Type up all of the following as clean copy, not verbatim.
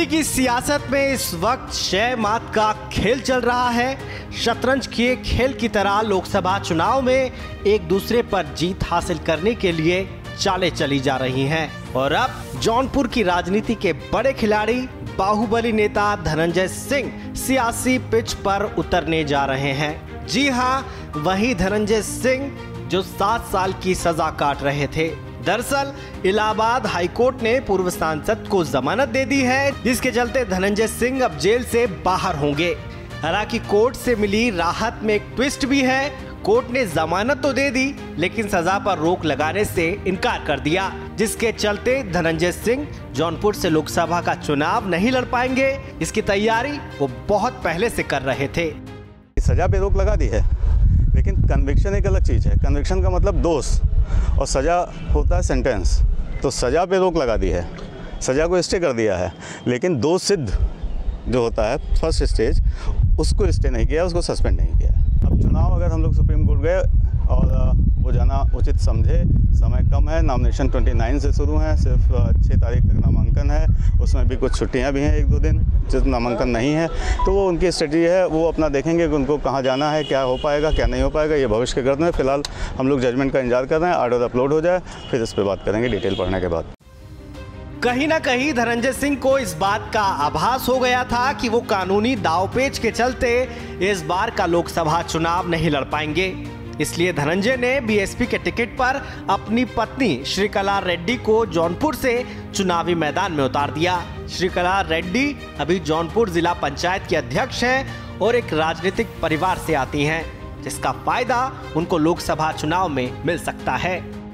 की सियासत में इस वक्त शय मात का खेल चल रहा है। शतरंज के खेल की तरह लोकसभा चुनाव में एक दूसरे पर जीत हासिल करने के लिए चालें चली जा रही हैं। और अब जौनपुर की राजनीति के बड़े खिलाड़ी बाहुबली नेता धनंजय सिंह सियासी पिच पर उतरने जा रहे हैं। जी हां, वही धनंजय सिंह जो 7 साल की सजा काट रहे थे। दरअसल इलाहाबाद हाईकोर्ट ने पूर्व सांसद को जमानत दे दी है, जिसके चलते धनंजय सिंह अब जेल से बाहर होंगे। हालांकि कोर्ट से मिली राहत में एक ट्विस्ट भी है। कोर्ट ने जमानत तो दे दी, लेकिन सजा पर रोक लगाने से इनकार कर दिया, जिसके चलते धनंजय सिंह जौनपुर से लोकसभा का चुनाव नहीं लड़ पाएंगे। इसकी तैयारी वो बहुत पहले से कर रहे थे। सजा पे रोक लगा दी है, लेकिन कन्विक्शन एक अलग चीज़ है। कन्विक्शन का मतलब दोष और सजा होता है सेंटेंस। तो सजा पे रोक लगा दी है, सजा को स्टे कर दिया है, लेकिन दोष सिद्ध जो होता है फर्स्ट स्टेज, उसको स्टे नहीं किया, उसको सस्पेंड नहीं किया। अब चुनाव अगर हम लोग सुप्रीम कोर्ट गए और वो जाना उचित समझे, समय कम है, नॉमिनेशन 29 से शुरू है, सिर्फ 6 तारीख तक नामांकन है, उसमें भी कुछ छुट्टियां भी हैं 1-2 दिन जब नामांकन नहीं है, तो वो उनकी स्ट्रेटजी है, वो अपना देखेंगे कि उनको कहाँ जाना है, क्या हो पाएगा क्या नहीं हो पाएगा, ये भविष्य के गर्द में। फिलहाल हम लोग जजमेंट का इंतजार कर रहे हैं, ऑर्डर अपलोड हो जाए फिर इस पर बात करेंगे डिटेल पढ़ने के बाद। कहीं ना कहीं धनंजय सिंह को इस बात का आभास हो गया था कि वो कानूनी दांवपेच के चलते इस बार का लोकसभा चुनाव नहीं लड़ पाएंगे। इसलिए धनंजय ने बीएसपी के टिकट पर अपनी पत्नी श्रीकला रेड्डी को जौनपुर से चुनावी मैदान में उतार दिया। श्रीकला रेड्डी अभी जौनपुर जिला पंचायत की अध्यक्ष हैं और एक राजनीतिक परिवार से आती हैं, जिसका फायदा उनको लोकसभा चुनाव में मिल सकता है।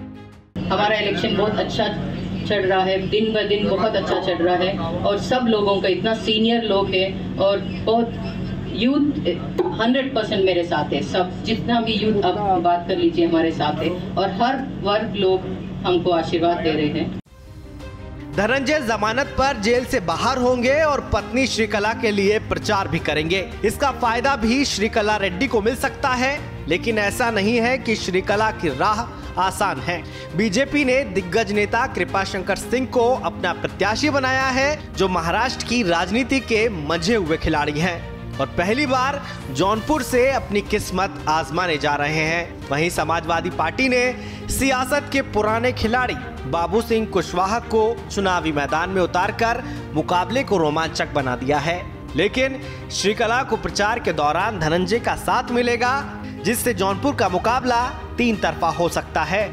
हमारा इलेक्शन बहुत अच्छा चल रहा है, दिन ब दिन बहुत अच्छा चल रहा है और सब लोगों का इतना सीनियर लोग हैं और बहुत यूथ 100% मेरे साथ है। सब जितना भी यूथ अब बात कर लीजिए हमारे साथ है और हर वर्ग लोग हमको आशीर्वाद दे रहे हैं। धनंजय जमानत पर जेल से बाहर होंगे और पत्नी श्रीकला के लिए प्रचार भी करेंगे। इसका फायदा भी श्रीकला रेड्डी को मिल सकता है, लेकिन ऐसा नहीं है कि श्रीकला की राह आसान है। बीजेपी ने दिग्गज नेता कृपाशंकर सिंह को अपना प्रत्याशी बनाया है, जो महाराष्ट्र की राजनीति के मंझे हुए खिलाड़ी हैं और पहली बार जौनपुर से अपनी किस्मत आजमाने जा रहे हैं। वहीं समाजवादी पार्टी ने सियासत के पुराने खिलाड़ी बाबू सिंह कुशवाहा को चुनावी मैदान में उतारकर मुकाबले को रोमांचक बना दिया है। लेकिन श्रीकला को प्रचार के दौरान धनंजय का साथ मिलेगा, जिससे जौनपुर का मुकाबला 3 तरफा हो सकता है।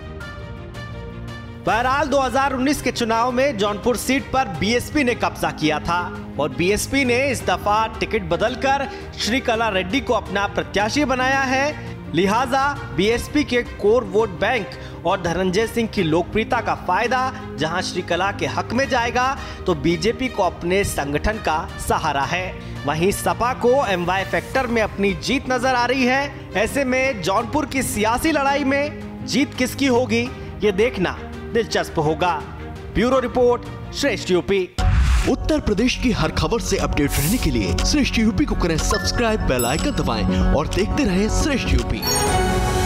बहरहाल 2019 के चुनाव में जौनपुर सीट पर बीएसपी ने कब्जा किया था और बीएसपी ने इस दफा टिकट बदलकर श्रीकला रेड्डी को अपना प्रत्याशी बनाया है। लिहाजा बीएसपी के कोर वोट बैंक और धनंजय सिंह की लोकप्रियता का फायदा जहां श्रीकला के हक में जाएगा, तो बीजेपी को अपने संगठन का सहारा है। वहीं सपा को एमवाई फैक्टर में अपनी जीत नजर आ रही है। ऐसे में जौनपुर की सियासी लड़ाई में जीत किसकी होगी, ये देखना दिलचस्प होगा। Bureau report, Shreshtha UP. Uttar Pradesh की हर खबर से अपडेट रहने के लिए श्रेष्ठ यूपी को करें सब्सक्राइब, बेल आइकन दबाएं और देखते रहें श्रेष्ठ यूपी।